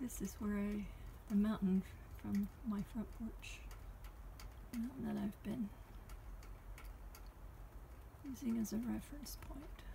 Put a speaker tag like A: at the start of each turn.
A: This is where the mountain from my front porch, mountain that I've been using as a reference point.